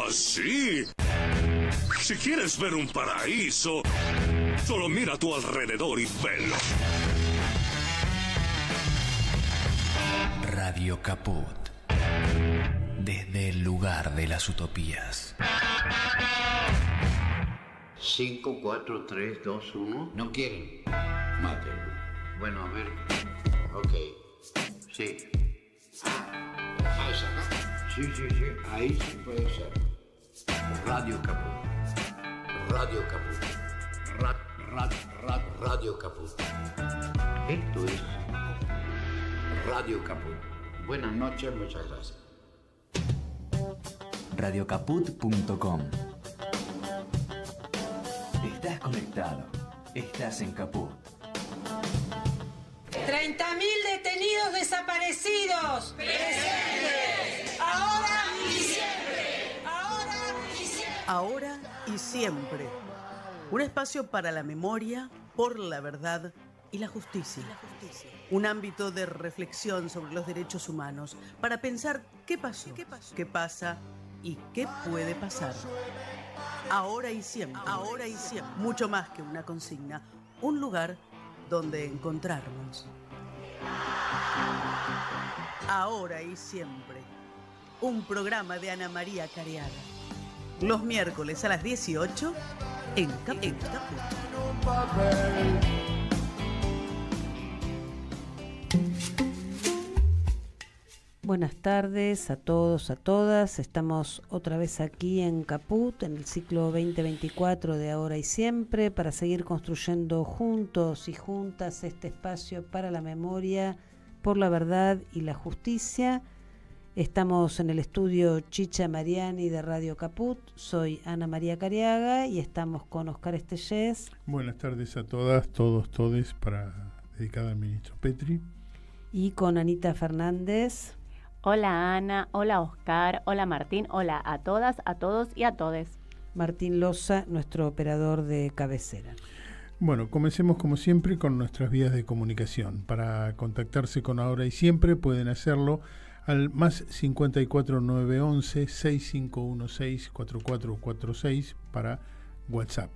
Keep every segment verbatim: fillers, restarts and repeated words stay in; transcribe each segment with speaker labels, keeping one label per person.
Speaker 1: Ah, sí. Si quieres ver un paraíso, solo mira a tu alrededor y velo.
Speaker 2: Radio Caput. Desde el lugar de las utopías.
Speaker 3: cinco, cuatro, tres, dos, uno.
Speaker 4: ¿No quieren?
Speaker 3: Mátenlo. Bueno, a ver. Ok. Sí.
Speaker 4: Ah, esa, ¿no?
Speaker 3: Sí, sí, sí. Ahí sí puede ser. Radio Caput. Radio Caput. Rad, rad, rad, Radio Caput. Esto es Radio Caput. Buenas noches, muchas gracias.
Speaker 2: radio caput punto com. Estás conectado. Estás en Caput.
Speaker 5: treinta mil detenidos desaparecidos. ¡Presentes! Ahora y siempre. Ahora y siempre.
Speaker 6: Ahora y siempre. Un espacio para la memoria, por la verdad y la justicia. Un ámbito de reflexión sobre los derechos humanos para pensar qué pasó, qué pasa y qué puede pasar. Ahora y siempre. Ahora y siempre. Mucho más que una consigna. Un lugar donde encontrarnos. Ahora y siempre. Un programa de Ana María Careaga. Los miércoles a las dieciocho en Caput. En Caput.
Speaker 7: Buenas tardes a todos, a todas. Estamos otra vez aquí en Caput, en el ciclo veinte veinticuatro de Ahora y Siempre, para seguir construyendo juntos y juntas este espacio para la memoria, por la verdad y la justicia. Estamos en el estudio Chicha Mariani de Radio Caput. Soy Ana María Careaga y estamos con Oscar Estellés.
Speaker 8: Buenas tardes a todas, todos, todes, para dedicada al ministro Petri.
Speaker 7: Y con Anita Fernández.
Speaker 9: Hola Ana, hola Oscar, hola Martín, hola a todas, a todos y a todes.
Speaker 7: Martín Loza, nuestro operador de cabecera.
Speaker 8: Bueno, comencemos como siempre con nuestras vías de comunicación. Para contactarse con Ahora y Siempre pueden hacerlo al más cincuenta y cuatro nueve once seis cinco uno seis cuatro cuatro cuatro seis para WhatsApp.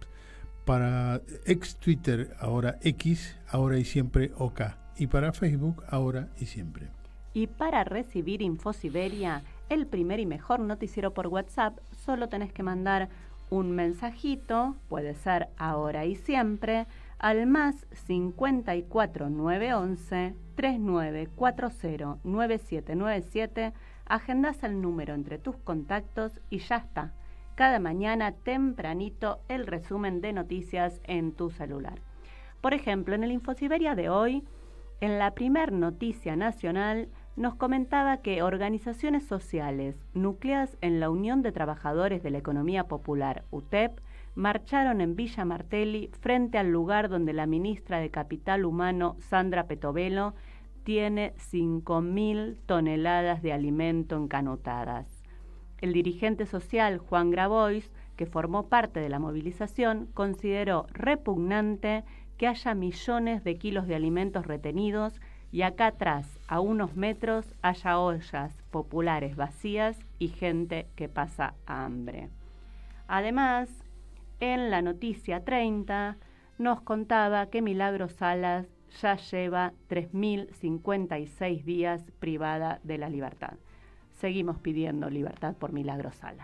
Speaker 8: Para ex Twitter, ahora X, Ahora y Siempre OK. Y para Facebook, Ahora y Siempre.
Speaker 9: Y para recibir Infosiberia, el primer y mejor noticiero por WhatsApp, solo tenés que mandar un mensajito, puede ser Ahora y Siempre, al más cincuenta y cuatro nueve once treinta y nueve cuarenta nueve siete nueve siete, agendás el número entre tus contactos y ya está. Cada mañana tempranito el resumen de noticias en tu celular. Por ejemplo, en el Infosiberia de hoy, en la primer noticia nacional, nos comentaba que organizaciones sociales nucleadas en la Unión de Trabajadores de la Economía Popular, U T E P, marcharon en Villa Martelli frente al lugar donde la ministra de Capital Humano, Sandra Petovelo, tiene cinco mil toneladas de alimento encanutadas. El dirigente social Juan Grabois, que formó parte de la movilización, consideró repugnante que haya millones de kilos de alimentos retenidos y acá atrás, a unos metros, haya ollas populares vacías y gente que pasa hambre. Además, en la noticia treinta nos contaba que Milagros Salas ya lleva tres mil cincuenta y seis días privada de la libertad. Seguimos pidiendo libertad por Milagros Sala.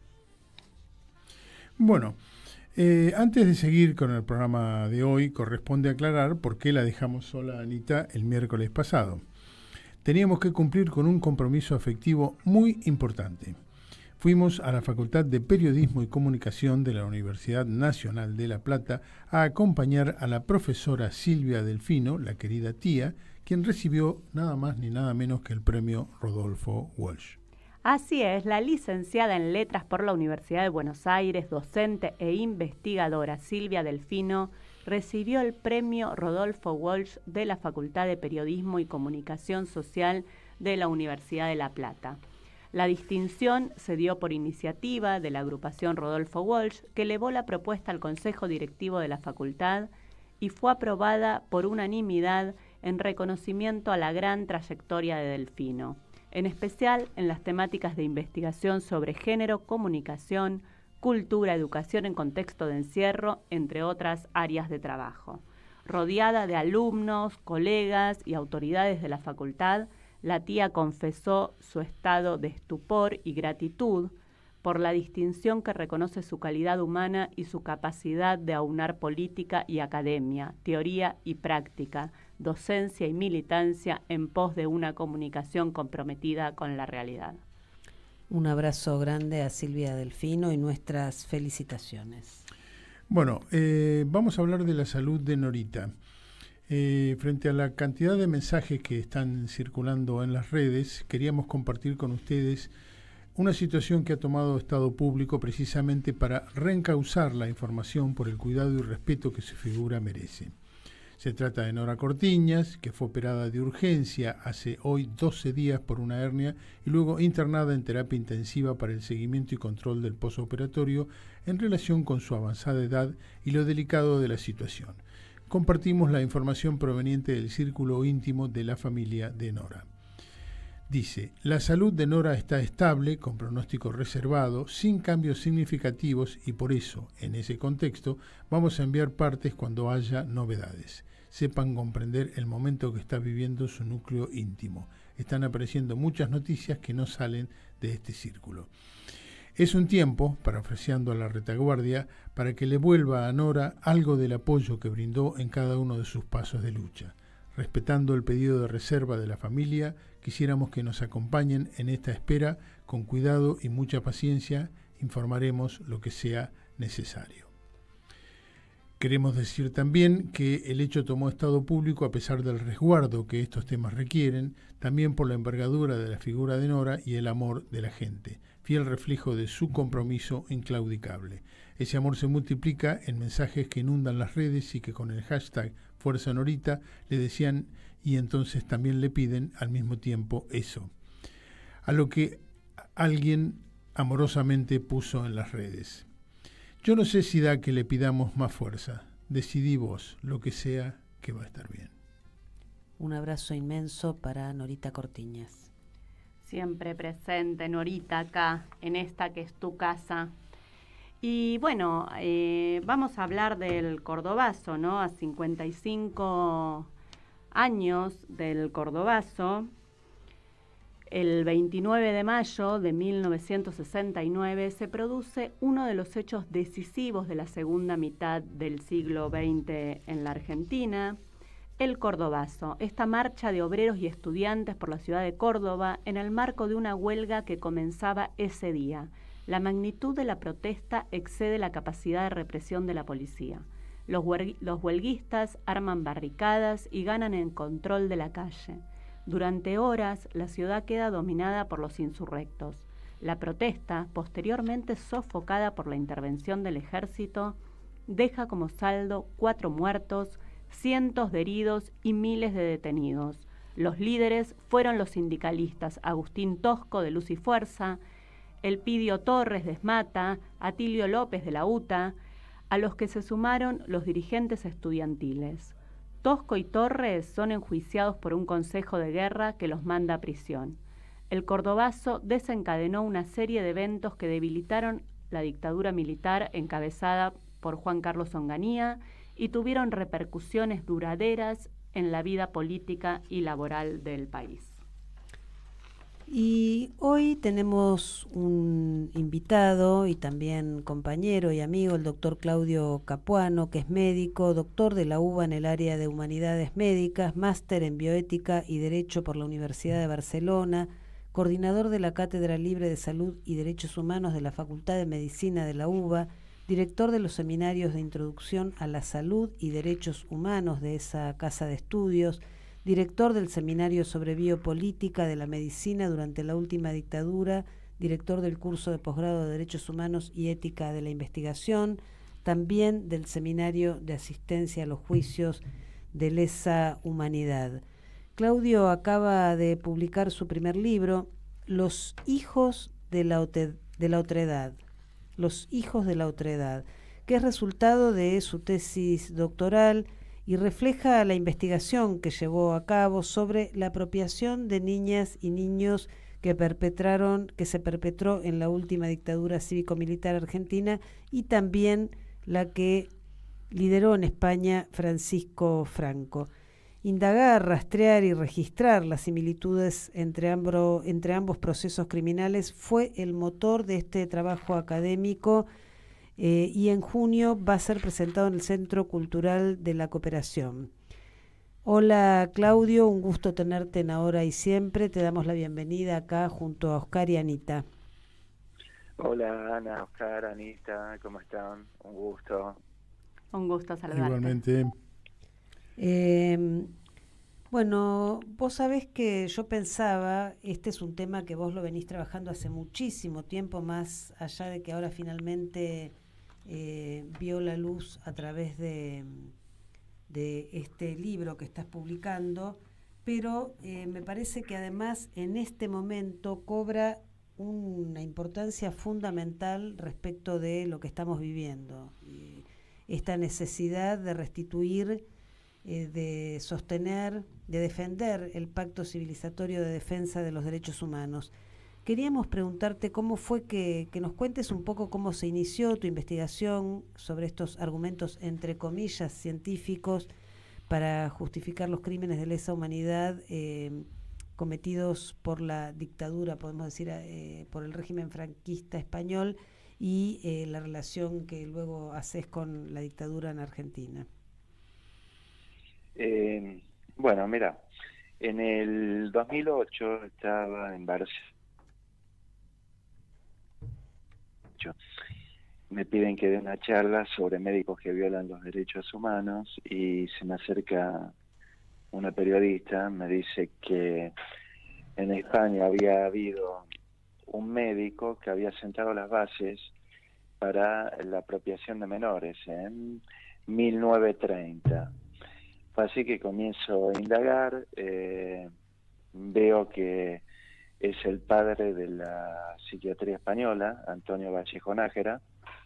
Speaker 8: Bueno, eh, antes de seguir con el programa de hoy, corresponde aclarar por qué la dejamos sola a Anita el miércoles pasado. Teníamos que cumplir con un compromiso afectivo muy importante. Fuimos a la Facultad de Periodismo y Comunicación de la Universidad Nacional de La Plata a acompañar a la profesora Silvia Delfino, la querida tía, quien recibió nada más ni nada menos que el premio Rodolfo Walsh.
Speaker 9: Así es, la licenciada en Letras por la Universidad de Buenos Aires, docente e investigadora Silvia Delfino, recibió el premio Rodolfo Walsh de la Facultad de Periodismo y Comunicación Social de la Universidad de La Plata. La distinción se dio por iniciativa de la agrupación Rodolfo Walsh, que elevó la propuesta al Consejo Directivo de la Facultad y fue aprobada por unanimidad en reconocimiento a la gran trayectoria de Delfino. en especial en las temáticas de investigación sobre género, comunicación, cultura, educación en contexto de encierro, entre otras áreas de trabajo. Rodeada de alumnos, colegas y autoridades de la facultad, la tía confesó su estado de estupor y gratitud por la distinción que reconoce su calidad humana y su capacidad de aunar política y academia, teoría y práctica, docencia y militancia en pos de una comunicación comprometida con la realidad.
Speaker 7: Un abrazo grande a Silvia Delfino y nuestras felicitaciones.
Speaker 8: Bueno, eh, vamos a hablar de la salud de Norita. Eh, frente a la cantidad de mensajes que están circulando en las redes, queríamos compartir con ustedes una situación que ha tomado Estado Público precisamente para reencauzar la información por el cuidado y respeto que su figura merece. Se trata de Nora Cortiñas, que fue operada de urgencia hace hoy doce días por una hernia y luego internada en terapia intensiva para el seguimiento y control del posoperatorio en relación con su avanzada edad y lo delicado de la situación. Compartimos la información proveniente del círculo íntimo de la familia de Nora. Dice, la salud de Nora está estable, con pronóstico reservado, sin cambios significativos y por eso, en ese contexto, vamos a enviar partes cuando haya novedades. Sepan comprender el momento que está viviendo su núcleo íntimo. Están apareciendo muchas noticias que no salen de este círculo. Es un tiempo, parafraseando a la retaguardia, para que le vuelva a Nora algo del apoyo que brindó en cada uno de sus pasos de lucha. Respetando el pedido de reserva de la familia, quisiéramos que nos acompañen en esta espera con cuidado y mucha paciencia. Informaremos lo que sea necesario. Queremos decir también que el hecho tomó Estado Público a pesar del resguardo que estos temas requieren, también por la envergadura de la figura de Nora y el amor de la gente, fiel reflejo de su compromiso inclaudicable. Ese amor se multiplica en mensajes que inundan las redes y que con el hashtag Fuerza Norita le decían y entonces también le piden al mismo tiempo eso. A lo que alguien amorosamente puso en las redes. Yo no sé si da que le pidamos más fuerza. Decidí vos, lo que sea, que va a estar bien.
Speaker 7: Un abrazo inmenso para Norita Cortiñas.
Speaker 9: Siempre presente, Norita, acá, en esta que es tu casa. Y bueno, eh, vamos a hablar del Cordobazo, ¿no? A cincuenta y cinco años del Cordobazo, el veintinueve de mayo de mil novecientos sesenta y nueve se produce uno de los hechos decisivos de la segunda mitad del siglo veinte en la Argentina, el Cordobazo, esta marcha de obreros y estudiantes por la ciudad de Córdoba en el marco de una huelga que comenzaba ese día. La magnitud de la protesta excede la capacidad de represión de la policía. Los, huelg- los huelguistas arman barricadas y ganan el control de la calle. Durante horas, la ciudad queda dominada por los insurrectos. La protesta, posteriormente sofocada por la intervención del ejército, deja como saldo cuatro muertos, cientos de heridos y miles de detenidos. Los líderes fueron los sindicalistas Agustín Tosco de Luz y Fuerza, Elpidio Torres de Esmata, Atilio López de la U T A, a los que se sumaron los dirigentes estudiantiles. Tosco y Torres son enjuiciados por un consejo de guerra que los manda a prisión. El Cordobazo desencadenó una serie de eventos que debilitaron la dictadura militar encabezada por Juan Carlos Onganía y tuvieron repercusiones duraderas en la vida política y laboral del país.
Speaker 7: Y hoy tenemos un invitado y también compañero y amigo, el doctor Claudio Capuano, que es médico, doctor de la U B A en el área de Humanidades Médicas, máster en Bioética y Derecho por la Universidad de Barcelona, coordinador de la Cátedra Libre de Salud y Derechos Humanos de la Facultad de Medicina de la U B A, director de los seminarios de Introducción a la Salud y Derechos Humanos de esa casa de estudios, director del Seminario sobre Biopolítica de la Medicina durante la última dictadura, director del curso de posgrado de Derechos Humanos y Ética de la Investigación, también del Seminario de Asistencia a los Juicios de Lesa Humanidad. Claudio acaba de publicar su primer libro, Los hijos de la, ote- de la otredad, Los hijos de la otredad, que es resultado de su tesis doctoral y refleja la investigación que llevó a cabo sobre la apropiación de niñas y niños que perpetraron, que se perpetró en la última dictadura cívico-militar argentina y también la que lideró en España Francisco Franco. Indagar, rastrear y registrar las similitudes entre, ambro, entre ambos procesos criminales fue el motor de este trabajo académico eh, y en junio va a ser presentado en el Centro Cultural de la Cooperación. Hola Claudio, un gusto tenerte en Ahora y Siempre. Te damos la bienvenida acá junto a Oscar y Anita.
Speaker 10: Hola Ana, Oscar, Anita, ¿cómo están? Un gusto.
Speaker 9: Un gusto saludarte.
Speaker 8: Igualmente.
Speaker 7: Eh, bueno, vos sabés que yo pensaba, este es un tema que vos lo venís trabajando hace muchísimo tiempo, más allá de que ahora finalmente eh, vio la luz a través de... de este libro que estás publicando, pero eh, me parece que además en este momento cobra una importancia fundamental respecto de lo que estamos viviendo. Eh, esta necesidad de restituir, eh, de sostener, de defender el Pacto Civilizatorio de Defensa de los Derechos Humanos. Queríamos preguntarte cómo fue que, que nos cuentes un poco cómo se inició tu investigación sobre estos argumentos, entre comillas, científicos para justificar los crímenes de lesa humanidad eh, cometidos por la dictadura, podemos decir, eh, por el régimen franquista español y eh, la relación que luego haces con la dictadura en Argentina.
Speaker 10: Eh, bueno, mira, en el dos mil ocho estaba en Barcelona. Me piden que dé una charla sobre médicos que violan los derechos humanos y se me acerca una periodista, me dice que en España había habido un médico que había sentado las bases para la apropiación de menores en mil novecientos treinta. Así que comienzo a indagar, eh, veo que es el padre de la psiquiatría española, Antonio Vallejo Nájera.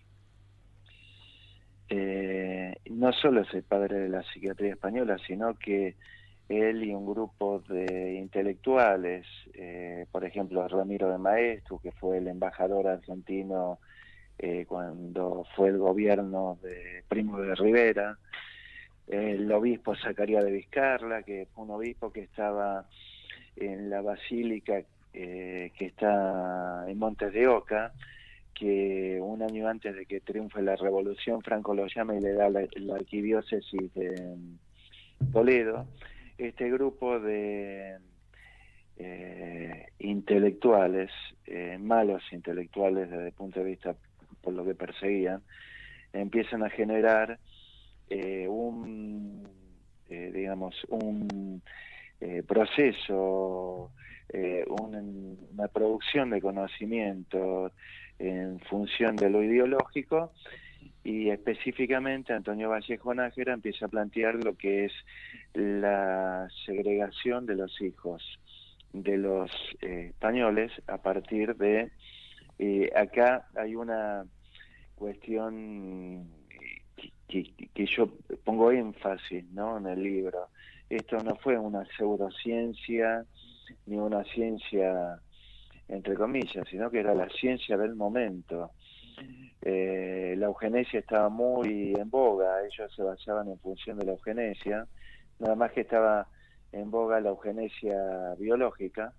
Speaker 10: Eh, no solo es el padre de la psiquiatría española, sino que él y un grupo de intelectuales, eh, por ejemplo Ramiro de Maeztu, que fue el embajador argentino eh, cuando fue el gobierno de Primo de Rivera, el obispo Zacarías de Vizcarra, que fue un obispo que estaba en la basílica Eh, que está en Montes de Oca, que un año antes de que triunfe la revolución Franco lo llama y le da la, la arquidiócesis de Toledo. Este grupo de eh, intelectuales, eh, malos intelectuales desde el punto de vista por lo que perseguían, empiezan a generar eh, un eh, digamos un eh, proceso Eh, una, una producción de conocimiento en función de lo ideológico, y específicamente Antonio Vallejo Nájera empieza a plantear lo que es la segregación de los hijos de los eh, españoles a partir de eh, acá hay una cuestión que, que, que yo pongo énfasis, ¿no?, en el libro. Esto no fue una pseudociencia ni una ciencia entre comillas, sino que era la ciencia del momento. Eh, la eugenesia estaba muy en boga, ellos se basaban en función de la eugenesia, nada más que estaba en boga la eugenesia biológica,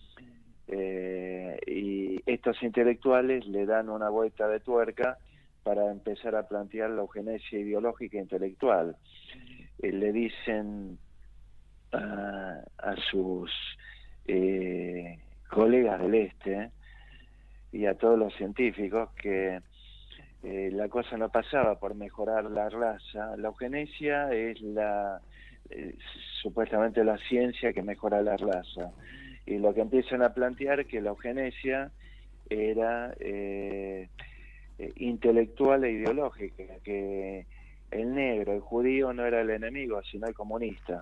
Speaker 10: eh, y estos intelectuales le dan una vuelta de tuerca para empezar a plantear la eugenesia ideológica e intelectual. Eh, le dicen a, a sus eh, colegas del Este y a todos los científicos que eh, la cosa no pasaba por mejorar la raza. La eugenesia es la eh, supuestamente la ciencia que mejora la raza, y lo que empiezan a plantear que la eugenesia era eh, eh, intelectual e ideológica, que el negro, el judío no era el enemigo, sino el comunista.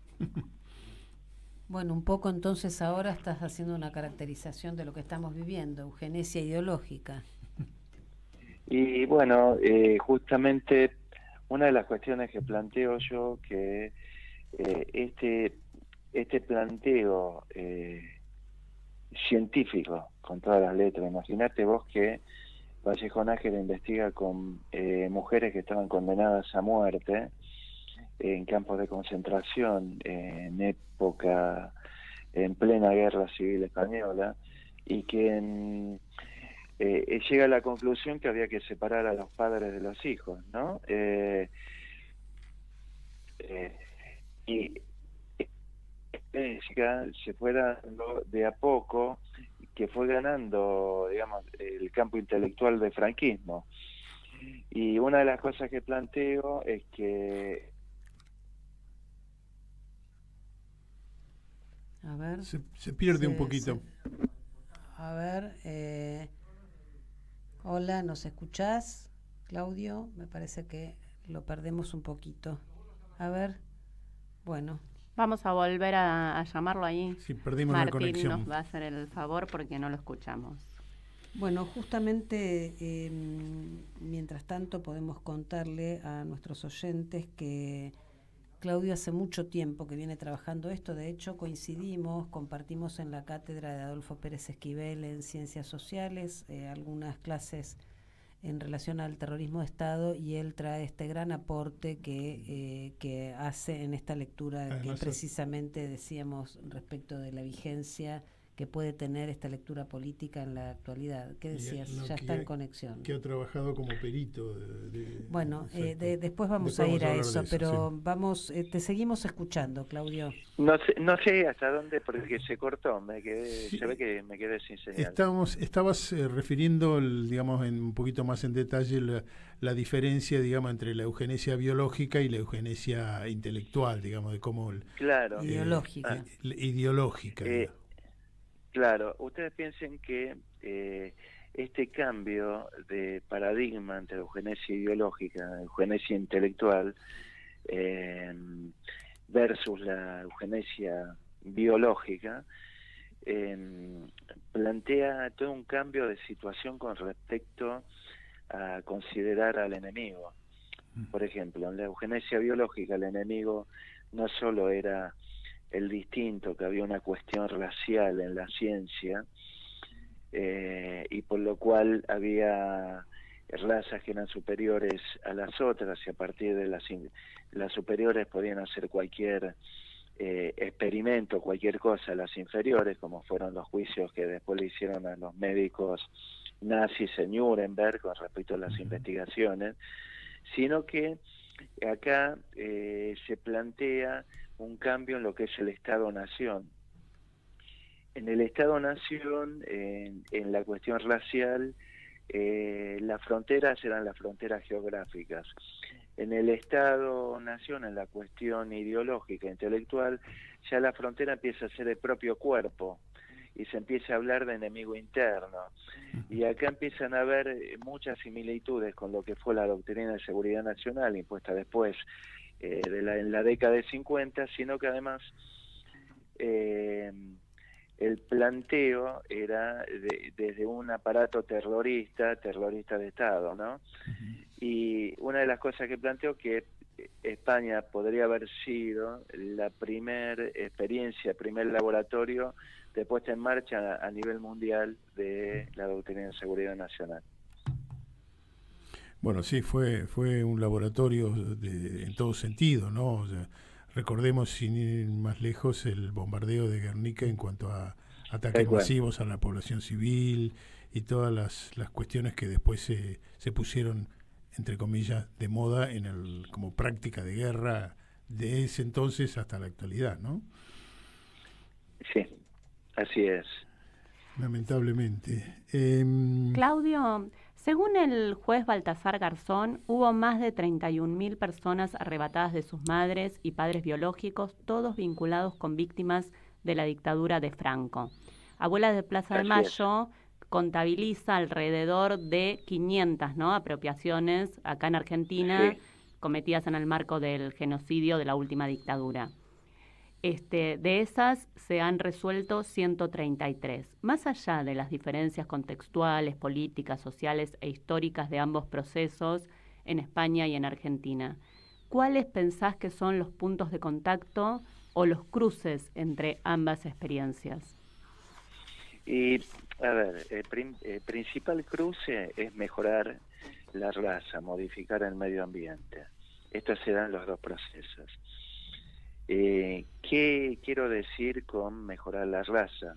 Speaker 7: Bueno, un poco entonces ahora estás haciendo una caracterización de lo que estamos viviendo, eugenesia ideológica.
Speaker 10: Y bueno, eh, justamente una de las cuestiones que planteo yo, que eh, este este planteo eh, científico, con todas las letras. Imagínate vos que Vallejo Nájera investiga con eh, mujeres que estaban condenadas a muerte en campos de concentración en época, en plena guerra civil española, y que en, eh, llega a la conclusión que había que separar a los padres de los hijos, ¿no? Eh, eh, y se fue dando de a poco, que fue ganando, digamos, el campo intelectual del franquismo. Y una de las cosas que planteo es que
Speaker 7: a ver,
Speaker 8: se, se pierde
Speaker 7: se,
Speaker 8: un poquito.
Speaker 7: Se, a ver, eh, hola, ¿nos escuchás, Claudio? Me parece que lo perdemos un poquito. A ver, bueno.
Speaker 9: Vamos a volver a, a llamarlo ahí.
Speaker 8: Sí, perdimos
Speaker 9: Martín
Speaker 8: la conexión.
Speaker 9: nos va a hacer el favor porque no lo escuchamos.
Speaker 7: Bueno, justamente eh, mientras tanto podemos contarle a nuestros oyentes que Claudio hace mucho tiempo que viene trabajando esto. De hecho, coincidimos, compartimos en la cátedra de Adolfo Pérez Esquivel en Ciencias Sociales eh, algunas clases en relación al terrorismo de Estado, y él trae este gran aporte que, eh, que hace en esta lectura. Además, que precisamente decíamos respecto de la vigencia que puede tener esta lectura política en la actualidad. ¿Qué decías? Ya está en conexión.
Speaker 8: Que ha trabajado como perito. De, de,
Speaker 7: bueno, eh, de, después vamos después a ir vamos a, a eso, eso, pero sí. vamos, eh, te seguimos escuchando, Claudio.
Speaker 10: No sé, no sé hasta dónde, porque se cortó, me quedé, sí. se ve que me quedé sin señal.
Speaker 8: Estábamos, estabas eh, refiriendo, el, digamos, en un poquito más en detalle la, la diferencia, digamos, entre la eugenesia biológica y la eugenesia intelectual, digamos, de cómo... El,
Speaker 10: claro.
Speaker 7: Eh, ideológica.
Speaker 8: Eh, ideológica.
Speaker 10: Eh, Claro, ustedes piensen que eh, este cambio de paradigma entre la eugenesia ideológica y la eugenesia intelectual eh, versus la eugenesia biológica eh, plantea todo un cambio de situación con respecto a considerar al enemigo. Por ejemplo, en la eugenesia biológica el enemigo no solo era el distinto, que había una cuestión racial en la ciencia, eh, y por lo cual había razas que eran superiores a las otras, y a partir de las, las superiores podían hacer cualquier eh, experimento, cualquier cosa, las inferiores, como fueron los juicios que después le hicieron a los médicos nazis en Nuremberg con respecto a las uh-huh. investigaciones, sino que acá eh, se plantea un cambio en lo que es el Estado-Nación. En el Estado-Nación, en, en la cuestión racial, eh, las fronteras eran las fronteras geográficas. En el Estado-Nación, en la cuestión ideológica, intelectual, ya la frontera empieza a ser el propio cuerpo y se empieza a hablar de enemigo interno. Y acá empiezan a haber muchas similitudes con lo que fue la doctrina de seguridad nacional impuesta después Eh, de la, en la década de cincuenta, sino que además eh, el planteo era de, desde un aparato terrorista, terrorista de Estado, ¿no? Uh-huh. Y una de las cosas que planteo que España podría haber sido la primer experiencia, primer laboratorio de puesta en marcha a, a nivel mundial de la doctrina de seguridad nacional.
Speaker 8: Bueno, sí, fue fue un laboratorio de, en todo sentido, ¿no? O sea, recordemos, sin ir más lejos, el bombardeo de Guernica en cuanto a ataques bueno. masivos a la población civil y todas las, las cuestiones que después se, se pusieron, entre comillas, de moda en el como práctica de guerra de ese entonces hasta la actualidad, ¿no?
Speaker 10: Sí, así es.
Speaker 8: Lamentablemente. Eh,
Speaker 9: Claudio, según el juez Baltasar Garzón, hubo más de treinta y un mil personas arrebatadas de sus madres y padres biológicos, todos vinculados con víctimas de la dictadura de Franco. Abuelas de Plaza de Mayo contabiliza alrededor de quinientas, ¿no?, apropiaciones acá en Argentina, sí, cometidas en el marco del genocidio de la última dictadura. Este, de esas se han resuelto ciento treinta y tres. Más allá de las diferencias contextuales, políticas, sociales e históricas de ambos procesos en España y en Argentina, ¿cuáles pensás que son los puntos de contacto o los cruces entre ambas experiencias?
Speaker 10: Y, a ver, el, prim, el principal cruce es mejorar la raza, modificar el medio ambiente. Estos serán los dos procesos. Eh, ¿Qué quiero decir con mejorar la raza?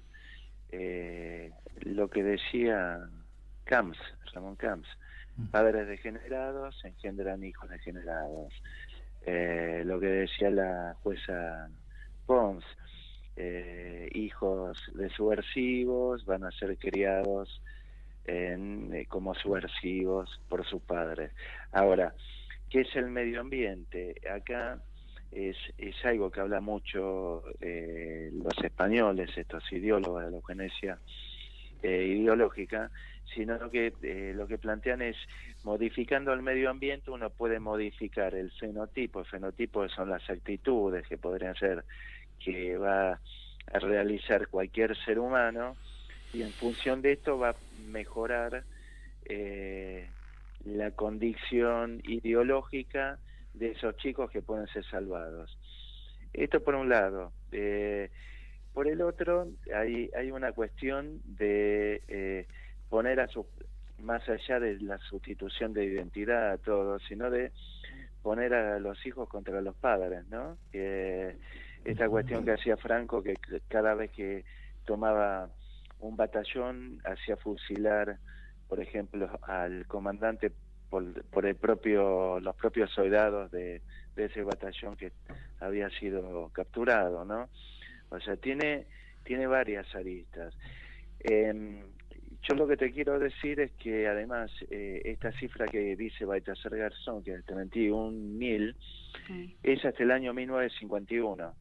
Speaker 10: Eh, lo que decía Camps, Ramón Camps, padres degenerados engendran hijos degenerados. Eh, lo que decía la jueza Pons, eh, hijos de subversivos van a ser criados en, eh, como subversivos por sus padres. Ahora, ¿qué es el medio ambiente? Acá es, es algo que habla mucho eh, los españoles, estos ideólogos de la eugenesia eh, ideológica, sino que eh, lo que plantean es, modificando el medio ambiente uno puede modificar el fenotipo. El fenotipo son las actitudes que podrían ser que va a realizar cualquier ser humano, y en función de esto va a mejorar eh, la condición ideológica de esos chicos que pueden ser salvados. Esto por un lado. Eh, por el otro, hay, hay una cuestión de eh, poner a su, más allá de la sustitución de identidad a todos, sino de poner a los hijos contra los padres, ¿no? Que esta cuestión que hacía Franco, que cada vez que tomaba un batallón hacía fusilar, por ejemplo, al comandante por, por el propio los propios soldados de, de ese batallón que había sido capturado, ¿no? O sea, tiene tiene varias aristas. Eh, yo lo que te quiero decir es que además eh, esta cifra que dice Baltasar Garzón, que es treinta y un mil, sí, es hasta el año mil novecientos cincuenta y uno.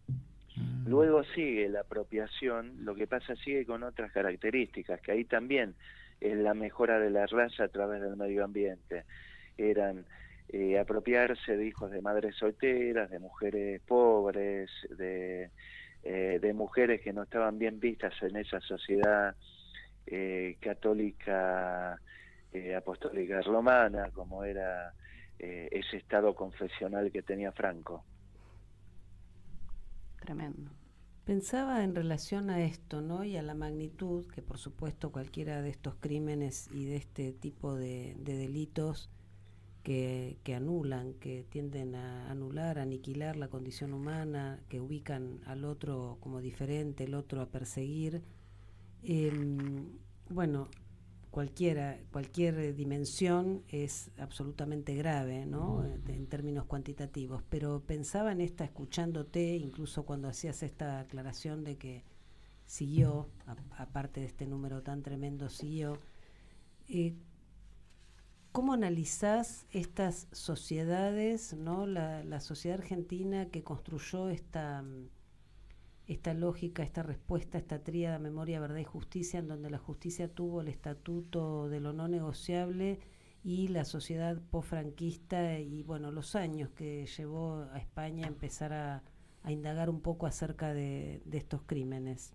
Speaker 10: Luego sigue la apropiación, lo que pasa sigue con otras características, que ahí también es la mejora de la raza a través del medio ambiente. Eran eh, apropiarse de hijos de madres solteras, de mujeres pobres, de, eh, de mujeres que no estaban bien vistas en esa sociedad eh, católica, eh, apostólica romana, como era eh, ese estado confesional que tenía Franco.
Speaker 9: Tremendo.
Speaker 7: Pensaba en relación a esto, ¿no? Y a la magnitud, que por supuesto cualquiera de estos crímenes y de este tipo de, de delitos que, que anulan, que tienden a anular, a aniquilar la condición humana, que ubican al otro como diferente, el otro a perseguir, eh, bueno, cualquiera, cualquier dimensión es absolutamente grave, ¿no? En términos cuantitativos, pero pensaba en esta escuchándote, incluso cuando hacías esta aclaración de que siguió, a, aparte de este número tan tremendo, siguió. Eh, ¿Cómo analizás estas sociedades, ¿no? La, la sociedad argentina que construyó esta esta lógica, esta respuesta, esta tríada memoria, verdad y justicia, en donde la justicia tuvo el estatuto de lo no negociable, y la sociedad posfranquista y bueno, los años que llevó a España a empezar a, a indagar un poco acerca de, de estos crímenes?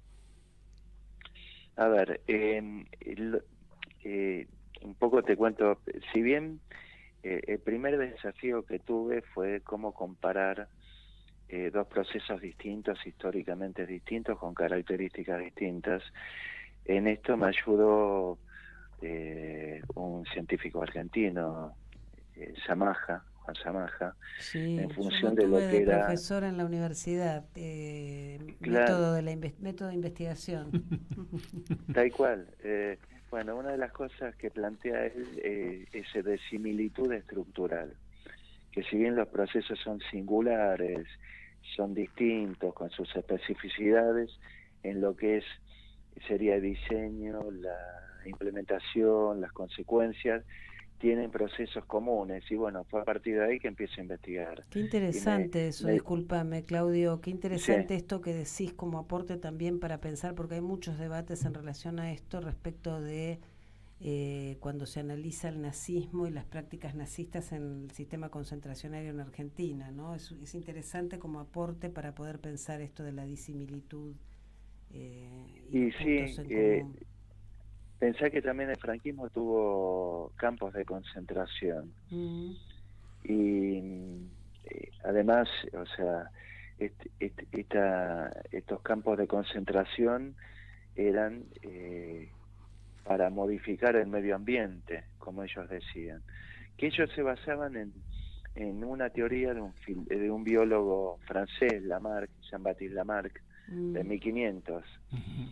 Speaker 10: A ver, eh, el, eh, un poco te cuento, si bien eh, el primer desafío que tuve fue cómo comparar Eh, dos procesos distintos, históricamente distintos, con características distintas. En esto me ayudó eh, un científico argentino, eh, Zamaja, Juan Zamaja,
Speaker 7: sí,
Speaker 10: en función de lo que
Speaker 7: de
Speaker 10: era
Speaker 7: profesor en la universidad, eh,
Speaker 10: claro,
Speaker 7: método de la inve método de investigación.
Speaker 10: Tal cual. Eh, bueno, una de las cosas que plantea él eh, es de similitud estructural, que si bien los procesos son singulares, son distintos con sus especificidades, en lo que es sería el diseño, la implementación, las consecuencias, tienen procesos comunes, y bueno, fue a partir de ahí que empiezo a investigar.
Speaker 7: Qué interesante
Speaker 10: me,
Speaker 7: eso,
Speaker 10: me,
Speaker 7: discúlpame Claudio, qué interesante
Speaker 10: sí.
Speaker 7: esto que decís como aporte también para pensar, porque hay muchos debates en relación a esto respecto de Eh, cuando se analiza el nazismo y las prácticas nazistas en el sistema concentracionario en Argentina, ¿no? Es, es interesante como aporte para poder pensar esto de la disimilitud eh, y,
Speaker 10: y
Speaker 7: los
Speaker 10: sí,
Speaker 7: puntos en
Speaker 10: eh,
Speaker 7: común.
Speaker 10: Pensá que también el franquismo tuvo campos de concentración. Mm. Y eh, además, o sea, este, este, esta, estos campos de concentración eran eh, para modificar el medio ambiente, como ellos decían, que ellos se basaban en, en una teoría de un, de un biólogo francés, Lamarck, Jean-Baptiste Lamarck, mm. de mil quinientos, uh-huh.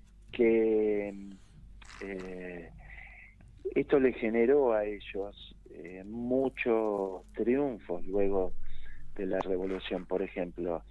Speaker 10: que eh, esto le generó a ellos eh, muchos triunfos luego de la revolución. Por ejemplo,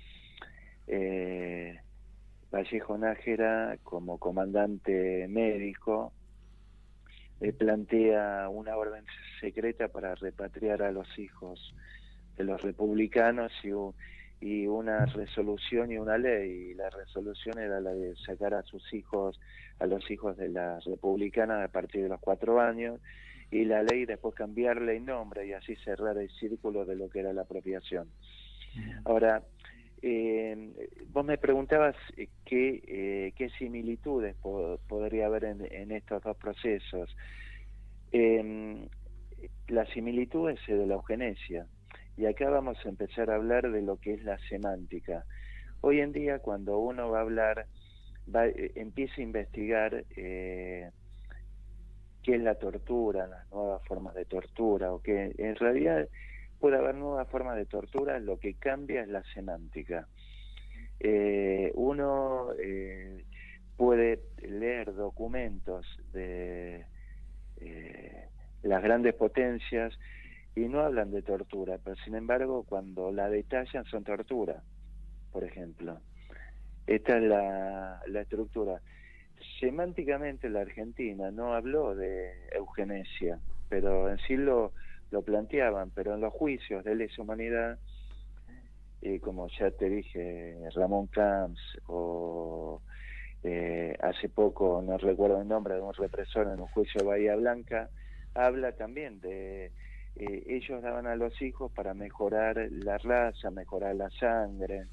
Speaker 10: eh, Vallejo Nájera, como comandante médico, eh, plantea una orden secreta para repatriar a los hijos de los republicanos y, y una resolución y una ley. Y la resolución era la de sacar a sus hijos, a los hijos de las republicanas a partir de los cuatro años, y la ley después cambiarle el nombre y así cerrar el círculo de lo que era la apropiación. Ahora, Eh, vos me preguntabas qué, eh, qué similitudes po podría haber en, en estos dos procesos. Eh, la similitud es de la eugenesia, y acá vamos a empezar a hablar de lo que es la semántica. Hoy en día, cuando uno va a hablar, va, eh, empieza a investigar eh, qué es la tortura, las nuevas formas de tortura, o que en realidad puede haber nuevas formas de tortura, lo que cambia es la semántica. Eh, uno eh, puede leer documentos de eh, las grandes potencias y no hablan de tortura, pero sin embargo cuando la detallan son tortura, por ejemplo. Esta es la, la estructura. Semánticamente la Argentina no habló de eugenesia, pero en sí lo lo planteaban, pero en los juicios de lesa humanidad, eh, como ya te dije, Ramón Camps, o eh, hace poco, no recuerdo el nombre de un represor en un juicio de Bahía Blanca, habla también de, eh, ellos daban a los hijos para mejorar la raza, mejorar la sangre,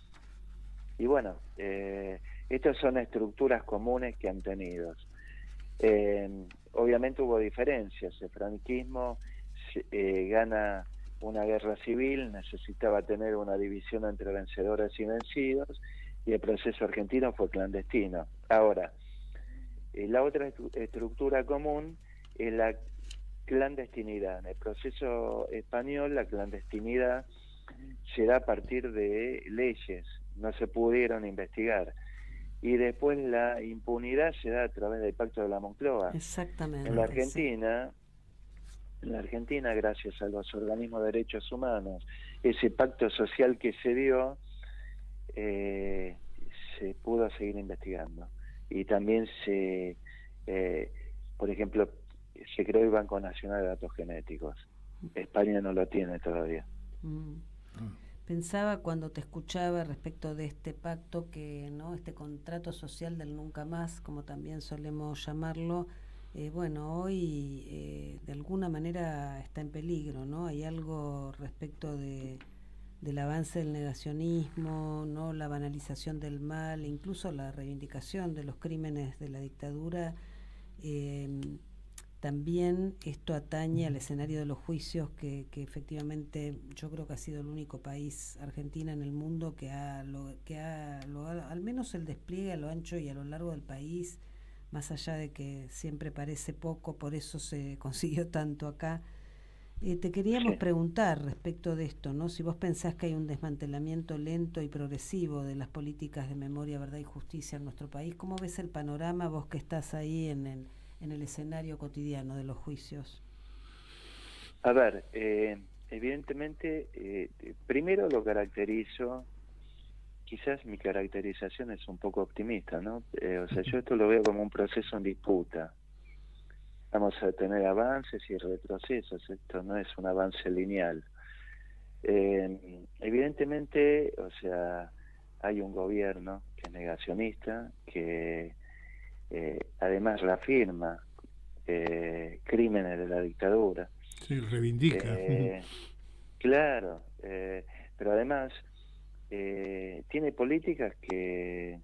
Speaker 10: y bueno, eh, estas son estructuras comunes que han tenido. Eh, obviamente hubo diferencias, el franquismo Eh, gana una guerra civil, necesitaba tener una división entre vencedores y vencidos, y el proceso argentino fue clandestino. Ahora, eh, la otra estru estructura común es la clandestinidad. En el proceso español, la clandestinidad se da a partir de leyes, no se pudieron investigar. Y después la impunidad se da a través del Pacto de la Moncloa.
Speaker 7: Exactamente.
Speaker 10: En la Argentina... Sí. En la Argentina, gracias a los organismos de derechos humanos, ese pacto social que se dio, eh, se pudo seguir investigando. Y también se, eh, por ejemplo, se creó el Banco Nacional de Datos Genéticos. España no lo tiene todavía.
Speaker 7: Mm. Pensaba cuando te escuchaba respecto de este pacto, que no, este contrato social del nunca más, como también solemos llamarlo, Eh, bueno, hoy eh, de alguna manera está en peligro, ¿no? Hay algo respecto de, del avance del negacionismo, ¿no? La banalización del mal, incluso la reivindicación de los crímenes de la dictadura. Eh, también esto atañe al escenario de los juicios, que, que efectivamente yo creo que ha sido el único país, Argentina, en el mundo que ha, lo, que ha lo, al menos el despliegue a lo ancho y a lo largo del país, más allá de que siempre parece poco, por eso se consiguió tanto acá. Eh, te queríamos sí. preguntar respecto de esto, ¿no? Si vos pensás que hay un desmantelamiento lento y progresivo de las políticas de memoria, verdad y justicia en nuestro país, ¿cómo ves el panorama, vos que estás ahí en el, en el escenario cotidiano de los juicios?
Speaker 10: A ver, eh, evidentemente, eh, primero lo caracterizo, quizás mi caracterización es un poco optimista, ¿no? Eh, o sea, yo esto lo veo como un proceso en disputa. Vamos a tener avances y retrocesos, esto no es un avance lineal. Eh, evidentemente, o sea, hay un gobierno que es negacionista, que eh, además reafirma eh, crímenes de la dictadura.
Speaker 8: Sí, reivindica.
Speaker 10: Eh, claro, eh, pero además eh, tiene políticas que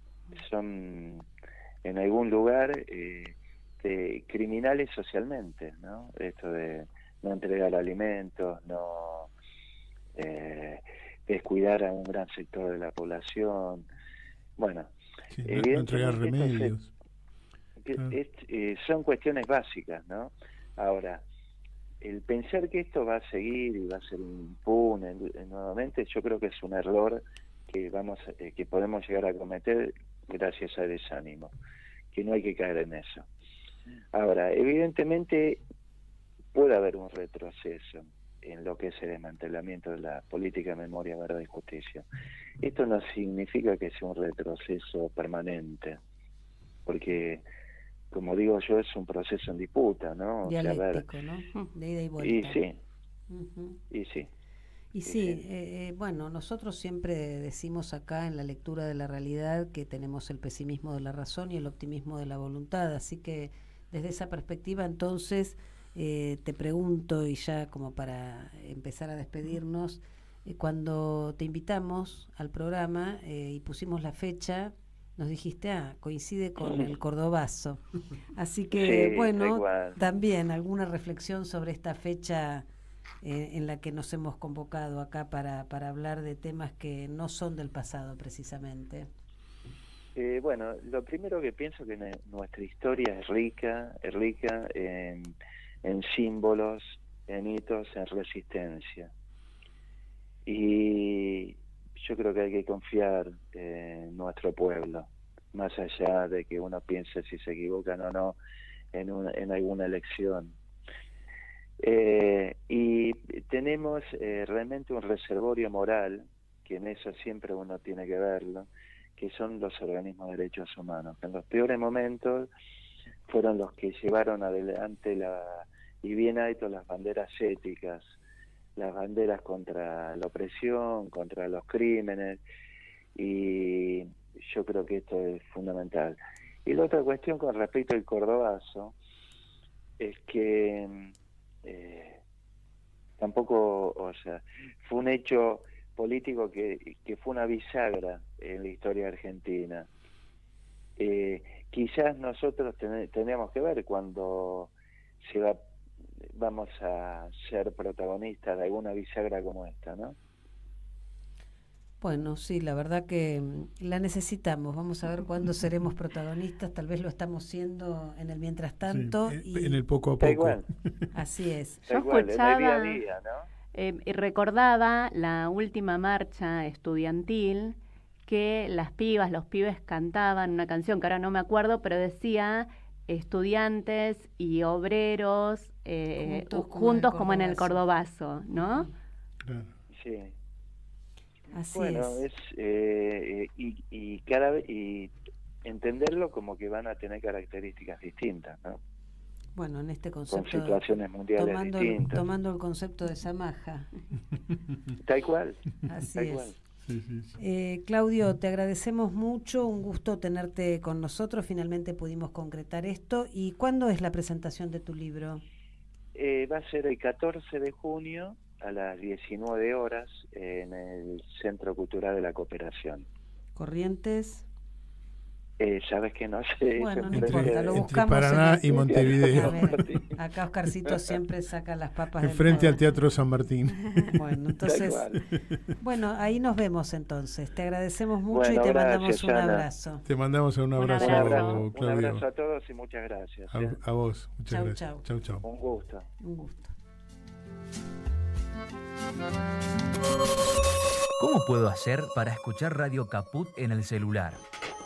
Speaker 10: son en algún lugar eh, de criminales socialmente, ¿no? Esto de no entregar alimentos, no eh, descuidar a un gran sector de la población. Bueno,
Speaker 8: Sí, no, no entregar remedios.
Speaker 10: Es, ah. es, eh, son cuestiones básicas, ¿no? Ahora, el pensar que esto va a seguir y va a ser impune nuevamente, yo creo que es un error que vamos eh, que podemos llegar a cometer gracias al desánimo, que no hay que caer en eso. Ahora, evidentemente puede haber un retroceso en lo que es el desmantelamiento de la política de memoria, verdad y justicia. Esto no significa que sea un retroceso permanente, porque, como digo yo, es un proceso en disputa, ¿no?
Speaker 7: Dialéctico, o sea, ¿no? De ida y vuelta.
Speaker 10: Y sí, uh-huh. y sí.
Speaker 7: Y sí, eh, eh, bueno, nosotros siempre decimos acá en la lectura de la realidad que tenemos el pesimismo de la razón y el optimismo de la voluntad, así que desde esa perspectiva entonces eh, te pregunto, y ya como para empezar a despedirnos, eh, cuando te invitamos al programa eh, y pusimos la fecha, nos dijiste, ah, coincide con el Cordobazo, así que
Speaker 10: sí,
Speaker 7: bueno, también alguna reflexión sobre esta fecha Eh, en la que nos hemos convocado acá para, para hablar de temas que no son del pasado precisamente.
Speaker 10: Eh, bueno, lo primero que pienso que nuestra historia es rica, es rica en, en símbolos, en hitos, en resistencia. Y yo creo que hay que confiar en nuestro pueblo, más allá de que uno piense si se equivocan o no en, una, en alguna elección. Eh, y tenemos eh, realmente un reservorio moral, que en eso siempre uno tiene que verlo, que son los organismos de derechos humanos, que en los peores momentos fueron los que llevaron adelante la, y bien alto las banderas éticas, las banderas contra la opresión, contra los crímenes, y yo creo que esto es fundamental. Y la otra cuestión con respecto al Cordobazo es que Eh, tampoco, o sea, fue un hecho político que, que fue una bisagra en la historia argentina. Eh, quizás nosotros ten, tenemos que ver cuando se va, vamos a ser protagonistas de alguna bisagra como esta, ¿no?
Speaker 7: Bueno, sí, la verdad que la necesitamos. Vamos a ver cuándo seremos protagonistas. Tal vez lo estamos siendo en el mientras tanto.
Speaker 8: Sí,
Speaker 7: y
Speaker 8: en el poco a poco.
Speaker 10: Igual.
Speaker 7: Así es.
Speaker 9: Yo
Speaker 10: igual,
Speaker 9: escuchaba
Speaker 10: día a día, ¿no?
Speaker 9: eh, y recordaba la última marcha estudiantil que las pibas, los pibes cantaban una canción que ahora no me acuerdo, pero decía estudiantes y obreros eh, juntos, como, juntos en como en el Cordobazo, ¿no?
Speaker 8: Claro.
Speaker 10: Sí.
Speaker 7: Así
Speaker 10: bueno,
Speaker 7: es,
Speaker 10: es eh, y, y cada vez y entenderlo como que van a tener características distintas, ¿no?
Speaker 7: Bueno, en este concepto,
Speaker 10: con situaciones mundiales
Speaker 7: tomando
Speaker 10: distintas,
Speaker 7: el, tomando el concepto de Samaja.
Speaker 10: Tal cual.
Speaker 7: Así
Speaker 10: tal
Speaker 7: es.
Speaker 10: Cual.
Speaker 8: Sí, sí, sí.
Speaker 7: Eh, Claudio, te agradecemos mucho, un gusto tenerte con nosotros. Finalmente pudimos concretar esto. ¿Y cuándo es la presentación de tu libro?
Speaker 10: Eh, va a ser el catorce de junio a las diecinueve horas en el Centro Cultural de la Cooperación.
Speaker 7: ¿Corrientes?
Speaker 10: Eh, ¿Sabes que no sé?
Speaker 7: Bueno, no
Speaker 8: Entre,
Speaker 7: importa, lo
Speaker 8: entre
Speaker 7: buscamos.
Speaker 8: Paraná
Speaker 7: en
Speaker 8: y Montevideo.
Speaker 7: A ver, acá Oscarcito siempre saca las papas
Speaker 8: Enfrente
Speaker 7: del
Speaker 8: al Teatro San Martín.
Speaker 7: Bueno, entonces, bueno, ahí nos vemos entonces. Te agradecemos mucho
Speaker 10: bueno,
Speaker 7: y te
Speaker 10: gracias,
Speaker 7: mandamos un
Speaker 10: Ana.
Speaker 7: abrazo.
Speaker 8: Te mandamos un abrazo,
Speaker 10: Un abrazo, un
Speaker 8: Claudio.
Speaker 10: abrazo a todos y muchas gracias.
Speaker 8: A,
Speaker 10: ¿eh?
Speaker 8: a vos, muchas
Speaker 7: Chau,
Speaker 8: gracias.
Speaker 7: chau.
Speaker 8: Chau, chau.
Speaker 10: Un gusto.
Speaker 7: Un gusto.
Speaker 2: ¿Cómo puedo hacer para escuchar Radio Caput en el celular?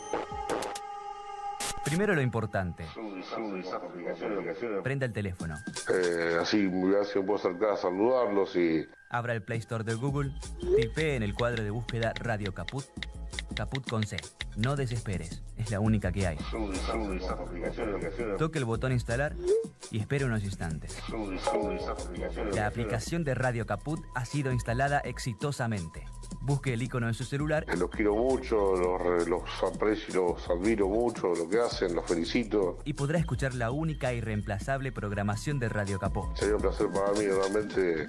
Speaker 2: Primero lo importante. Prenda el teléfono.
Speaker 11: Eh, así me puedo acercar a saludarlos y...
Speaker 2: Abra el Play Store de Google, tipee en el cuadro de búsqueda Radio Caput, Caput con C. No desesperes, es la única que hay. Toque el botón instalar y espere unos instantes. La aplicación de Radio Caput ha sido instalada exitosamente. Busque el icono en su celular.
Speaker 11: Los quiero mucho, los, los aprecio, los admiro mucho, lo que hacen, los felicito.
Speaker 2: Y podrá escuchar la única y reemplazable programación de Radio Caput.
Speaker 11: Sería un placer para mí, realmente.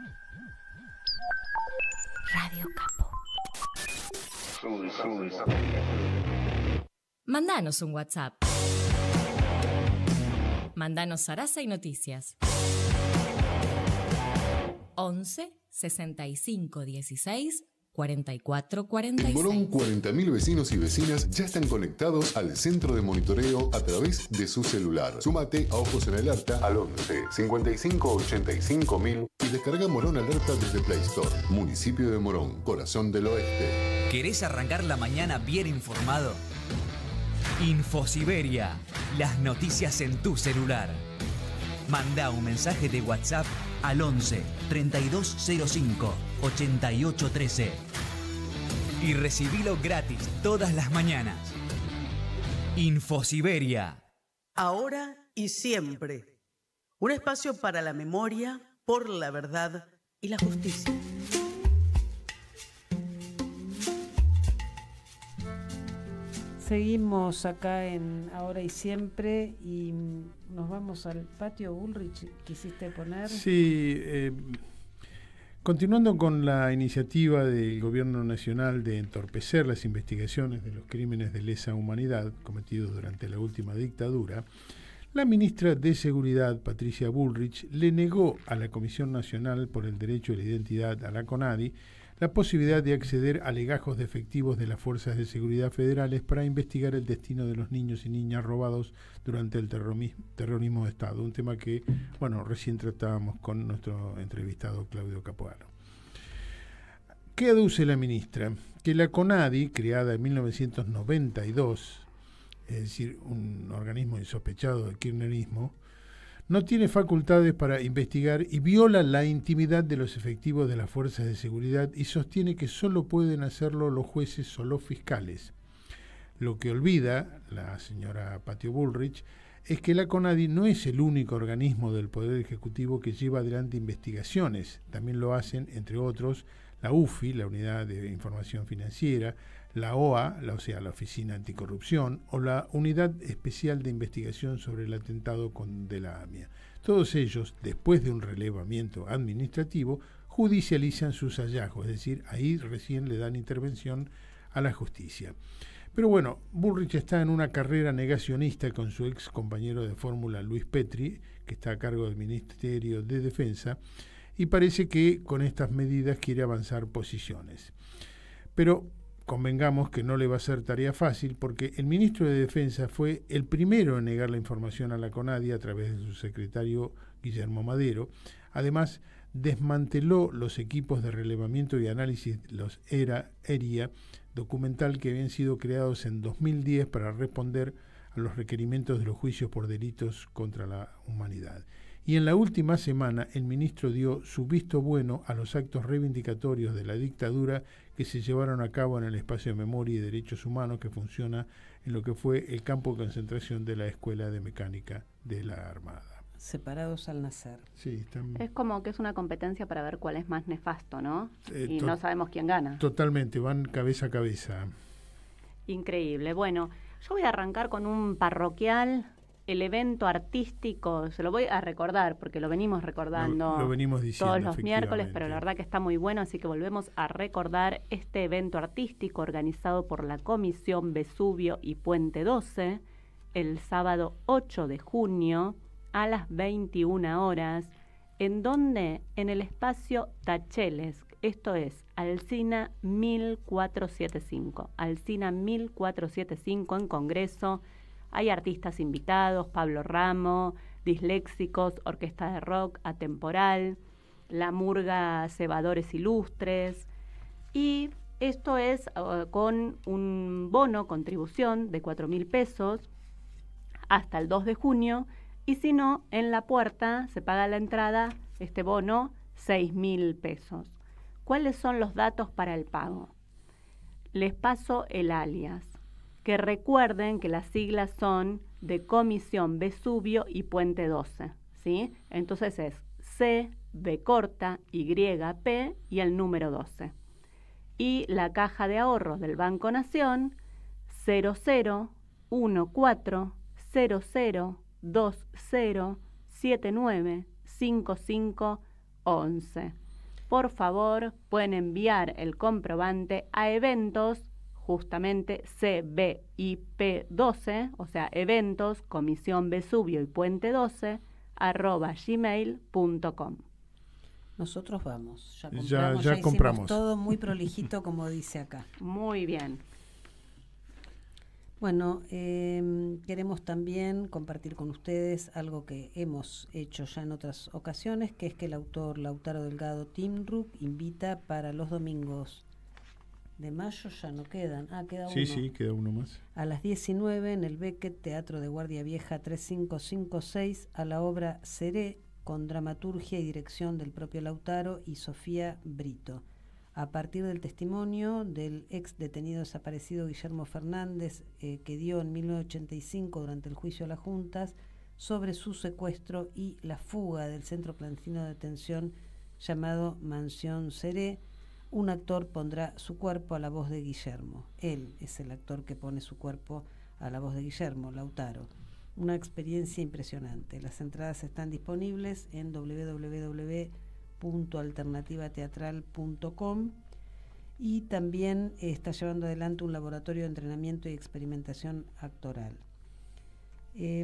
Speaker 12: Radio Caput. Mandanos un WhatsApp. Mandanos zaraza y noticias. once sesenta y cinco dieciséis cuarenta y cuatro cuarenta y seis.
Speaker 13: En Morón, cuarenta mil vecinos y vecinas ya están conectados al centro de monitoreo a través de su celular. Súmate a Ojos en Alerta al once cincuenta y cinco ochenta y cinco mil y descarga Morón Alerta desde Play Store. Municipio de Morón, corazón del oeste.
Speaker 2: ¿Querés arrancar la mañana bien informado? Infosiberia, las noticias en tu celular. Manda un mensaje de WhatsApp al once treinta y dos cero cinco ochenta y ocho trece y recibilo gratis todas las mañanas. Infosiberia.
Speaker 6: Ahora y siempre. Un espacio para la memoria, por la verdad y la justicia.
Speaker 7: Seguimos acá en Ahora y Siempre y nos vamos al patio. Bullrich, ¿quisiste poner?
Speaker 8: Sí, eh, continuando con la iniciativa del Gobierno Nacional de entorpecer las investigaciones de los crímenes de lesa humanidad cometidos durante la última dictadura, la ministra de Seguridad, Patricia Bullrich, le negó a la Comisión Nacional por el Derecho a la Identidad, a la CONADI, la posibilidad de acceder a legajos de efectivos de las Fuerzas de Seguridad Federales para investigar el destino de los niños y niñas robados durante el terrorismo, terrorismo de Estado, un tema que, bueno, recién tratábamos con nuestro entrevistado Claudio Capuano. ¿Qué aduce la ministra? Que la CONADI, creada en mil novecientos noventa y dos, es decir, un organismo insospechado del kirchnerismo, no tiene facultades para investigar y viola la intimidad de los efectivos de las fuerzas de seguridad y sostiene que solo pueden hacerlo los jueces o los fiscales. Lo que olvida la señora Patio Bullrich es que la CONADI no es el único organismo del Poder Ejecutivo que lleva adelante investigaciones. También lo hacen, entre otros, la U F I, la Unidad de Información Financiera, la O A, la, o sea, la Oficina Anticorrupción, o la Unidad Especial de Investigación sobre el Atentado con de la AMIA. Todos ellos, después de un relevamiento administrativo, judicializan sus hallazgos, es decir, ahí recién le dan intervención a la justicia. Pero bueno, Bullrich está en una carrera negacionista con su ex compañero de fórmula Luis Petri, que está a cargo del Ministerio de Defensa, y parece que con estas medidas quiere avanzar posiciones. Pero convengamos que no le va a ser tarea fácil porque el ministro de Defensa fue el primero en negar la información a la CONADI a través de su secretario Guillermo Madero. Además, desmanteló los equipos de relevamiento y análisis, los ERA, ERIA, documental que habían sido creados en dos mil diez para responder a los requerimientos de los juicios por delitos contra la humanidad. Y en la última semana el ministro dio su visto bueno a los actos reivindicatorios de la dictadura que se llevaron a cabo en el espacio de memoria y derechos humanos que funciona en lo que fue el campo de concentración de la Escuela de Mecánica de la Armada.
Speaker 7: Separados al nacer.
Speaker 8: Sí, están...
Speaker 9: Es como que es una competencia para ver cuál es más nefasto, ¿no?
Speaker 8: Eh,
Speaker 9: y
Speaker 8: to-
Speaker 9: no sabemos quién gana.
Speaker 8: Totalmente, van cabeza a cabeza.
Speaker 9: Increíble. Bueno, yo voy a arrancar con un parroquial. El evento artístico, se lo voy a recordar porque lo venimos recordando
Speaker 8: lo, lo venimos diciendo,
Speaker 9: todos los miércoles, pero la verdad que está muy bueno, así que volvemos a recordar este evento artístico organizado por la Comisión Vesubio y Puente doce el sábado ocho de junio a las veintiuna horas, en donde en el espacio Tacheles, esto es Alsina mil cuatrocientos setenta y cinco, Alsina mil cuatrocientos setenta y cinco en Congreso. Hay artistas invitados, Pablo Ramo, Disléxicos, Orquesta de Rock, Atemporal, La Murga Cebadores Ilustres. Y esto es uh, con un bono, contribución de cuatro mil pesos hasta el dos de junio. Y si no, en la puerta se paga la entrada, este bono, seis mil pesos. ¿Cuáles son los datos para el pago? Les paso el alias. Que recuerden que las siglas son de Comisión Vesubio y Puente doce, ¿sí? Entonces es C, B corta, Y, P y el número doce. Y la caja de ahorros del Banco Nación, cero cero uno cuatro cero cero dos cero siete nueve cinco cinco once. Por favor, pueden enviar el comprobante a eventos justamente C B I P doce, o sea, eventos, Comisión Vesubio y Puente doce, arroba gmail punto com.
Speaker 7: Nosotros vamos, ya compramos,
Speaker 8: ya, ya,
Speaker 7: ya hicimos
Speaker 8: compramos.
Speaker 7: todo muy prolijito, como dice acá.
Speaker 9: Muy bien.
Speaker 7: Bueno, eh, queremos también compartir con ustedes algo que hemos hecho ya en otras ocasiones, que es que el autor Lautaro Delgado Timruk invita para los domingos de mayo, ya no quedan, ah, queda uno.
Speaker 8: Sí, sí, queda uno más.
Speaker 7: A las diecinueve en el Beckett, Teatro de Guardia Vieja tres cinco cinco seis, a la obra Seré, con dramaturgia y dirección del propio Lautaro y Sofía Brito. A partir del testimonio del ex detenido desaparecido Guillermo Fernández, eh, que dio en mil novecientos ochenta y cinco durante el juicio a las juntas, sobre su secuestro y la fuga del centro clandestino de detención llamado Mansión Seré, un actor pondrá su cuerpo a la voz de Guillermo. Él es el actor que pone su cuerpo a la voz de Guillermo, Lautaro. Una experiencia impresionante. Las entradas están disponibles en doble u doble u doble u punto alternativa teatral punto com y también eh, está llevando adelante un laboratorio de entrenamiento y experimentación actoral. Eh,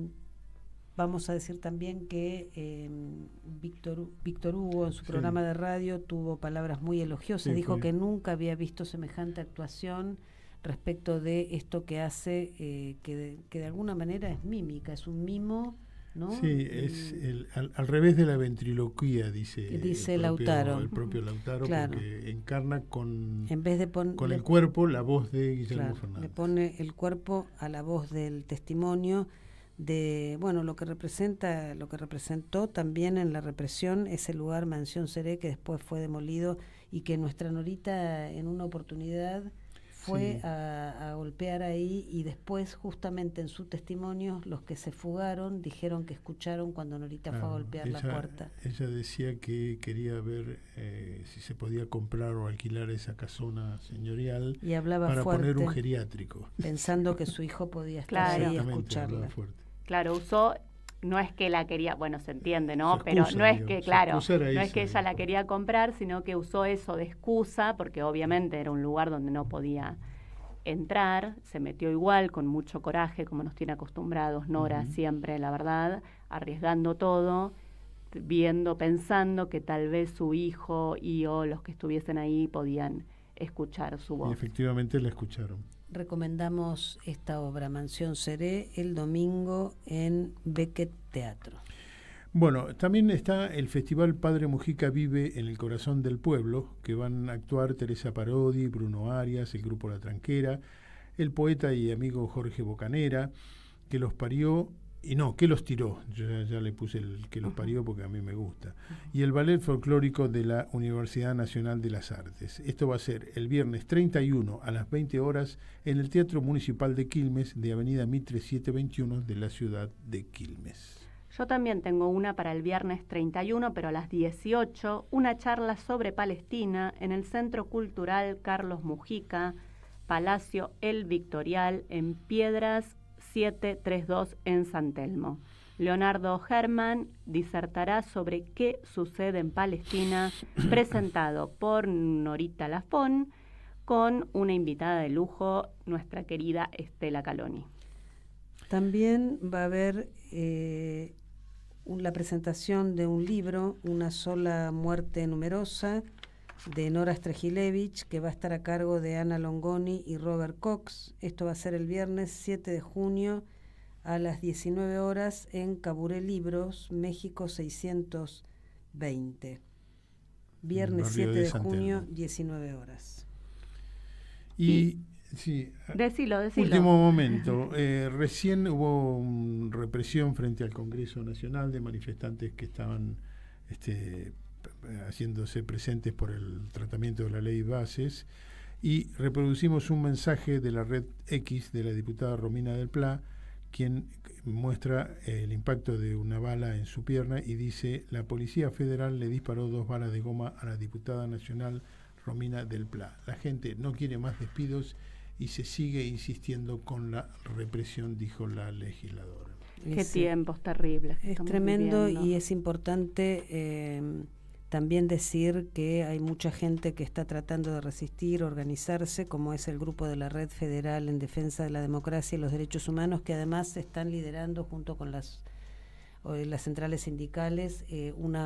Speaker 7: vamos a decir también que eh, Víctor, Víctor Hugo en su sí. programa de radio tuvo palabras muy elogiosas, sí, dijo fue. que nunca había visto semejante actuación respecto de esto que hace, eh, que, de, que de alguna manera es mímica, es un mimo, ¿no?
Speaker 8: Sí, es el, al, al revés de la ventriloquía, dice,
Speaker 7: dice
Speaker 8: el, propio,
Speaker 7: Lautaro.
Speaker 8: el propio Lautaro,
Speaker 7: claro.
Speaker 8: porque encarna con,
Speaker 7: en vez de pon,
Speaker 8: con
Speaker 7: le,
Speaker 8: el cuerpo la voz de Guillermo
Speaker 7: claro,
Speaker 8: Fernández.
Speaker 7: Le pone el cuerpo a la voz del testimonio de, bueno, lo que representa, lo que representó también en la represión ese lugar, Mansión Seré, que después fue demolido y que nuestra Norita en una oportunidad fue sí. a, a golpear ahí, y después justamente en su testimonio los que se fugaron dijeron que escucharon cuando Norita claro, fue a golpear
Speaker 8: ella,
Speaker 7: la puerta.
Speaker 8: Ella decía que quería ver eh, si se podía comprar o alquilar esa casona señorial
Speaker 7: y hablaba
Speaker 8: para
Speaker 7: fuerte,
Speaker 8: poner un geriátrico.
Speaker 7: Pensando que su hijo podía estar
Speaker 9: claro.
Speaker 7: ahí y escucharla.
Speaker 9: Claro, usó... No es que la quería, bueno, se entiende, ¿no?
Speaker 8: Se
Speaker 9: Pero
Speaker 8: excusa,
Speaker 9: no es
Speaker 8: digo,
Speaker 9: que, claro, no es que ella
Speaker 8: digo.
Speaker 9: la quería comprar, sino que usó eso de excusa, porque obviamente era un lugar donde no podía entrar, se metió igual, con mucho coraje, como nos tiene acostumbrados Nora uh-huh. siempre, la verdad, arriesgando todo, viendo, pensando que tal vez su hijo y o los que estuviesen ahí podían escuchar su voz.
Speaker 8: Y efectivamente la escucharon.
Speaker 7: Recomendamos esta obra, Mansión Seré, el domingo en Beckett Teatro.
Speaker 8: Bueno, también está el Festival Padre Mujica Vive en el Corazón del Pueblo, que van a actuar Teresa Parodi, Bruno Arias, el grupo La Tranquera, el poeta y amigo Jorge Bocanera, que los parió, y no, que los tiró, yo ya, ya le puse el que los parió porque a mí me gusta, y el Ballet Folclórico de la Universidad Nacional de las Artes. Esto va a ser el viernes treinta y uno a las veinte horas en el Teatro Municipal de Quilmes, de Avenida Mitre setecientos veintiuno de la ciudad de Quilmes.
Speaker 9: Yo también tengo una para el viernes treinta y uno, pero a las dieciocho, una charla sobre Palestina en el Centro Cultural Carlos Mujica, Palacio El Victorial, en Piedras setecientos treinta y dos en San Telmo. Leonardo Herman disertará sobre qué sucede en Palestina, presentado por Norita Lafón, con una invitada de lujo, nuestra querida Estela Caloni.
Speaker 7: También va a haber eh, la presentación de un libro, Una sola muerte numerosa, de Nora Strejilevich, que va a estar a cargo de Ana Longoni y Robert Cox. Esto va a ser el viernes siete de junio a las diecinueve horas en Caburé Libros, México seiscientos veinte. Viernes siete de junio, diecinueve horas.
Speaker 8: Y, y sí,
Speaker 9: decilo, decilo.
Speaker 8: Último momento. Eh, recién hubo um, represión frente al Congreso Nacional de manifestantes que estaban este, haciéndose presentes por el tratamiento de la ley Bases, y reproducimos un mensaje de la red X de la diputada Romina del Pla, quien muestra el impacto de una bala en su pierna y dice: la Policía Federal le disparó dos balas de goma a la diputada nacional Romina del Pla. La gente no quiere más despidos y se sigue insistiendo con la represión, dijo la legisladora.
Speaker 9: Qué es, tiempos terribles.
Speaker 7: Es tremendo viviendo. Y es importante eh, también decir que hay mucha gente que está tratando de resistir, organizarse, como es el grupo de la Red Federal en Defensa de la Democracia y los Derechos Humanos, que además se están liderando junto con las, las centrales sindicales eh, una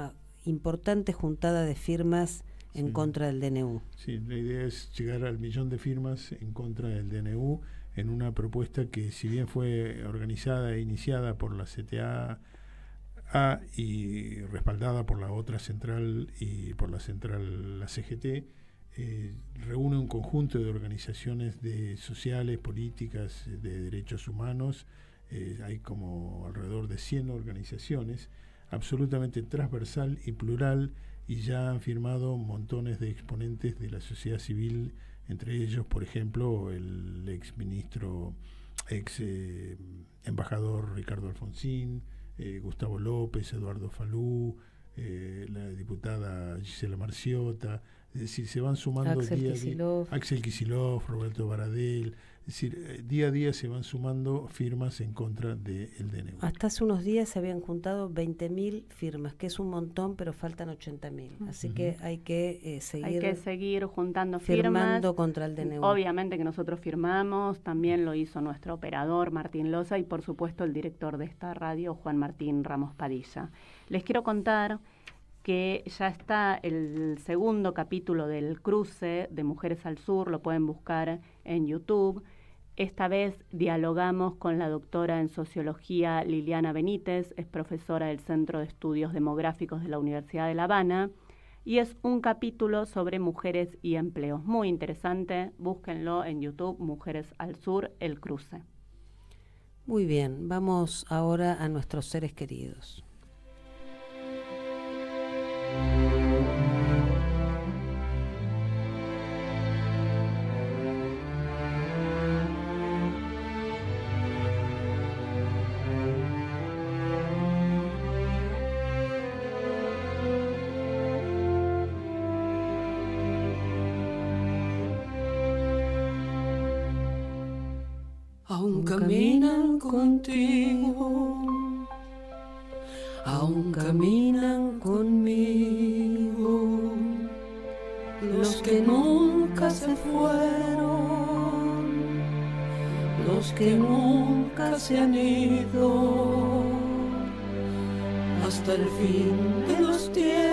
Speaker 7: importante juntada de firmas en
Speaker 8: sí.
Speaker 7: contra del D N U.
Speaker 8: Sí, la idea es llegar al millón de firmas en contra del D N U en una propuesta que, si bien fue organizada e iniciada por la C T A A y respaldada por la otra central y por la central, la C G T, eh, reúne un conjunto de organizaciones de sociales, políticas, de derechos humanos. Eh, hay como alrededor de cien organizaciones, absolutamente transversal y plural, y ya han firmado montones de exponentes de la sociedad civil, entre ellos, por ejemplo, el ex ministro, ex eh, embajador Ricardo Alfonsín, eh, Gustavo López, Eduardo Falú, eh, la diputada Gisela Marciota. Es decir, se van sumando
Speaker 7: Axel
Speaker 8: día
Speaker 7: Kicillof.
Speaker 8: a día, Axel Kicillof, Roberto Baradel. Es decir, eh, día a día se van sumando firmas en contra del D N U.
Speaker 7: Hasta hace unos días se habían juntado veinte mil firmas, que es un montón, pero faltan ochenta mil. Así uh-huh. que hay que eh, seguir
Speaker 9: hay que seguir juntando
Speaker 7: firmando
Speaker 9: firmas.
Speaker 7: Contra el D N U.
Speaker 9: Obviamente que nosotros firmamos, también lo hizo nuestro operador Martín Loza y por supuesto el director de esta radio, Juan Martín Ramos Padilla. Les quiero contar que ya está el segundo capítulo del cruce de Mujeres al Sur, lo pueden buscar en YouTube. Esta vez dialogamos con la doctora en Sociología Liliana Benítez, es profesora del Centro de Estudios Demográficos de la Universidad de La Habana, y es un capítulo sobre mujeres y empleos. Muy interesante, búsquenlo en YouTube, Mujeres al Sur, el cruce.
Speaker 7: Muy bien, vamos ahora a nuestros seres queridos.
Speaker 14: Aún caminan contigo, aún caminan conmigo, los que nunca se fueron, los que nunca se han ido, hasta el fin de los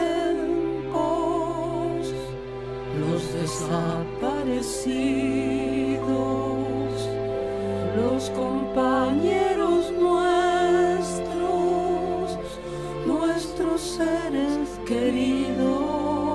Speaker 14: tiempos, los desaparecidos, los compañeros nuestros, nuestros seres queridos.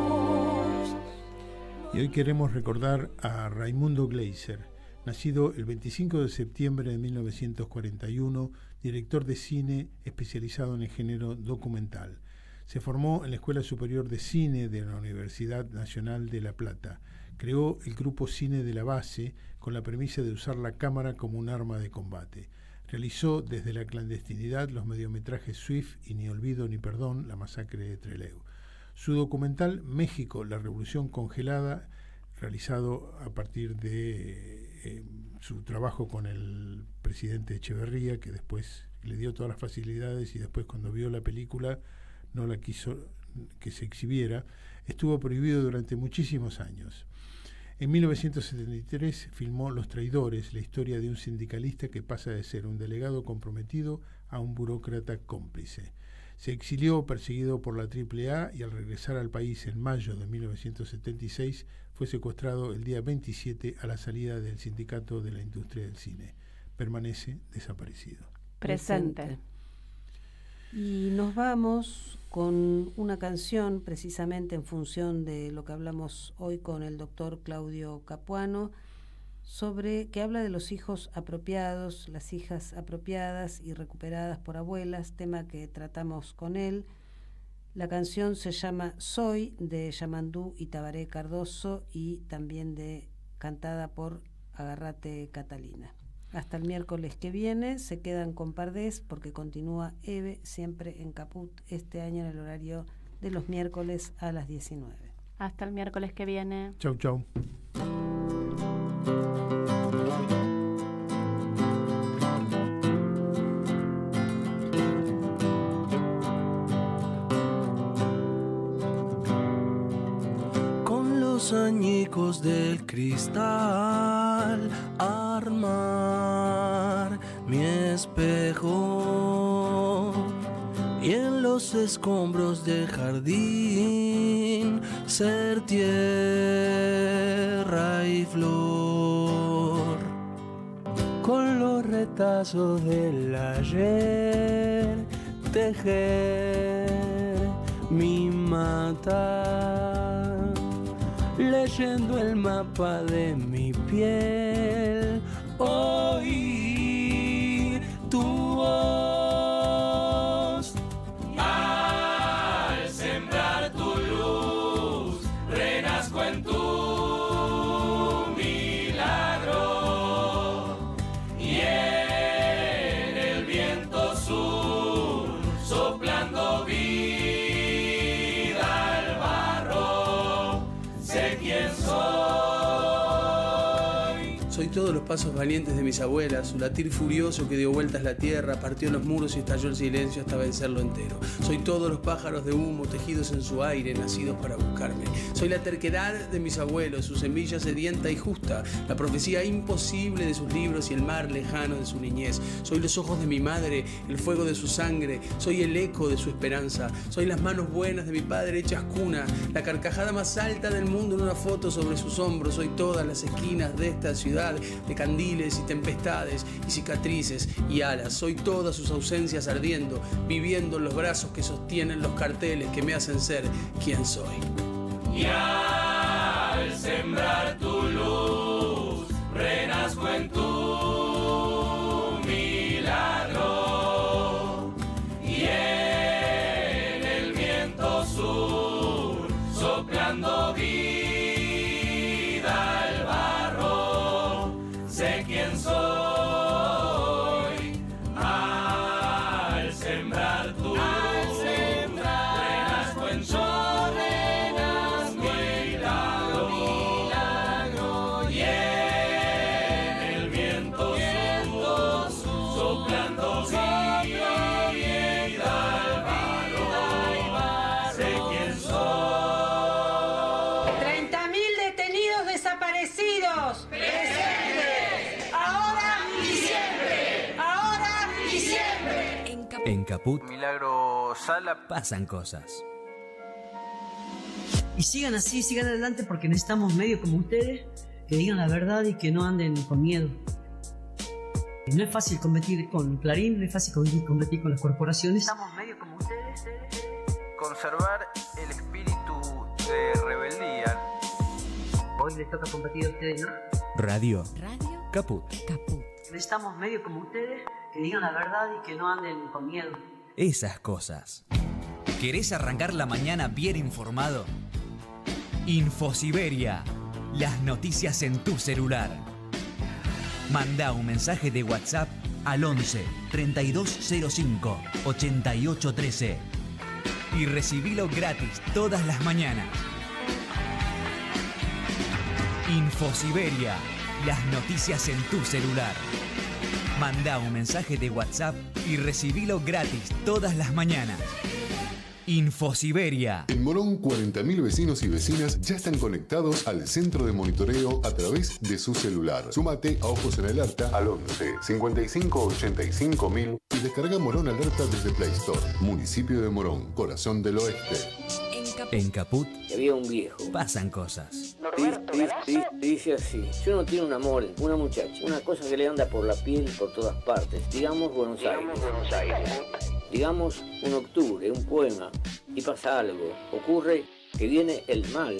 Speaker 8: Y hoy queremos recordar a Raimundo Gleiser, nacido el veinticinco de septiembre de mil novecientos cuarenta y uno, director de cine especializado en el género documental. Se formó en la Escuela Superior de Cine de la Universidad Nacional de La Plata. Creó el grupo Cine de la Base con la premisa de usar la cámara como un arma de combate. Realizó desde la clandestinidad los mediometrajes Swift y Ni Olvido ni Perdón, la masacre de Trelew. Su documental México, la Revolución Congelada, realizado a partir de eh, su trabajo con el presidente Echeverría, que después le dio todas las facilidades y después, cuando vio la película, no la quiso que se exhibiera, estuvo prohibido durante muchísimos años. En mil novecientos setenta y tres filmó Los Traidores, la historia de un sindicalista que pasa de ser un delegado comprometido a un burócrata cómplice. Se exilió perseguido por la triple A y al regresar al país en mayo de mil novecientos setenta y seis fue secuestrado el día veintisiete a la salida del Sindicato de la Industria del Cine. Permanece desaparecido.
Speaker 9: Presente.
Speaker 7: Y nos vamos con una canción precisamente en función de lo que hablamos hoy con el doctor Claudio Capuano, sobre que habla de los hijos apropiados, las hijas apropiadas y recuperadas por abuelas, tema que tratamos con él. La canción se llama Soy, de Yamandú y Tabaré Cardoso, y también de cantada por Agarrate Catalina. Hasta el miércoles que viene, se quedan con Pardés porque continúa Eve siempre en Caput, este año en el horario de los miércoles a las diecinueve.
Speaker 9: Hasta el miércoles que viene.
Speaker 8: Chau, chau.
Speaker 14: Con los añicos del cristal armar mi espejo y en los escombros del jardín ser tierra y flor. Con los retazos del ayer tejer mi mata, leyendo el mapa de mi piel, oí tu voz.
Speaker 15: Al sembrar tu luz, renazco en tu milagro, y en el viento sur, soplando vida al barro, sé quién soy.
Speaker 14: Soy todos los pasos valientes de mis abuelas, su latir furioso que dio vueltas la tierra, partió los muros y estalló el silencio hasta vencerlo entero. Soy todos los pájaros de humo tejidos en su aire, nacidos para buscarme. Soy la terquedad de mis abuelos, su semilla sedienta y justa, la profecía imposible de sus libros y el mar lejano de su niñez. Soy los ojos de mi madre, el fuego de su sangre, soy el eco de su esperanza. Soy las manos buenas de mi padre hechas cuna, la carcajada más alta del mundo en una foto sobre sus hombros. Soy todas las esquinas de esta ciudad, de candiles y tempestades y cicatrices y alas. Soy todas sus ausencias ardiendo, viviendo en los brazos que sostienen los carteles que me hacen ser quien soy.
Speaker 15: Y al sembrar tu luz, renazco en tu milagro, y en el viento sur, soplando vida al barro, sé quién soy. Al sembrar tu luz, renazco en tu milagro, y en el viento sur, soplando vida al barro, sé quién soy.
Speaker 5: treinta mil detenidos desaparecidos. Presentes. Ahora y siempre. Ahora y siempre.
Speaker 2: En Caput
Speaker 16: Milagro Sala
Speaker 2: pasan cosas.
Speaker 17: Y sigan así, sigan adelante, porque necesitamos medios como ustedes que digan la verdad y que no anden con miedo. No es fácil competir con Clarín, no es fácil competir con las corporaciones. Necesitamos medios como ustedes.
Speaker 16: conservar el espíritu de rebeldía.
Speaker 17: Hoy les toca competir a ustedes, ¿no?
Speaker 2: Radio.
Speaker 12: Radio.
Speaker 2: Caput.
Speaker 12: Caput.
Speaker 17: Necesitamos medios como ustedes que digan la verdad y que no anden con miedo.
Speaker 2: Esas cosas. ¿Querés arrancar la mañana bien informado? Infosiberia. Las noticias en tu celular. Manda un mensaje de WhatsApp al once, treinta y dos cero cinco, ochenta y ocho trece y recibilo gratis todas las mañanas. Infosiberia. Las noticias en tu celular. Manda un mensaje de WhatsApp y recibilo gratis todas las mañanas. Infosiberia.
Speaker 13: En Morón, cuarenta mil vecinos y vecinas ya están conectados al centro de monitoreo a través de su celular. Súmate a Ojos en Alerta al once, cincuenta y cinco, ochenta y cinco mil y descarga Morón Alerta desde Play Store. Municipio de Morón, corazón del oeste.
Speaker 2: En Caput
Speaker 18: había un viejo.
Speaker 2: Pasan cosas.
Speaker 18: Dice, dice, dice así: si uno tiene un amor, una muchacha, una cosa que le anda por la piel por todas partes, digamos Buenos Aires, Buenos Aires. Digamos un octubre, un poema, y pasa algo, ocurre que viene el mal,